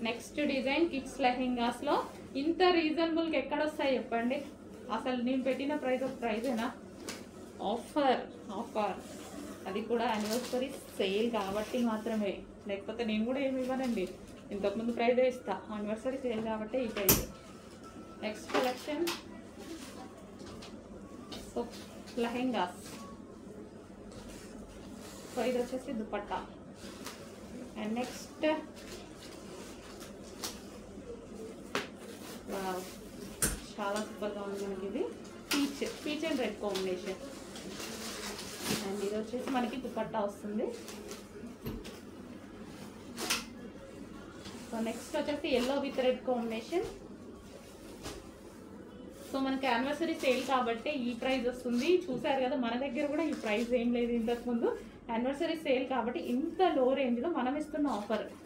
Next design kids లెహెంగాస్లో ఇంత రీజనబుల్గా ఎక్కడ వస్తాయి చెప్పండి. అసలు నేను పెట్టిన ప్రైజేనా? ఆఫర్ అది కూడా యానివర్సరీ సేల్ కాబట్టి మాత్రమే, లేకపోతే నేను కూడా ఏమి ఇవ్వనండి, ఇంతకుముందు ప్రైజే ఇస్తా. యానివర్సరీ సేల్ కాబట్టి ఈ price. Next collection so lehengas. So ఇది వచ్చేసి దుపట్టా. అండ్ నెక్స్ట్ చాలా సూపర్గా ఉంది మనకి ఇది. Peach and red combination. And ఇది వచ్చేసి మనకి దుపట్టా వస్తుంది. సో నెక్స్ట్ వచ్చేసి yellow with red combination. So మనకి యానివర్సరీ సేల్ కాబట్టి ఈ ప్రైస్ వస్తుంది. చూసారు కదా, మన దగ్గర కూడా ఈ ప్రైస్ ఏం లేదు ఇంతకుముందు. యానివర్సరీ సేల్ కాబట్టి ఇంత లో రేంజ్లో మనం ఇస్తున్న ఆఫర్.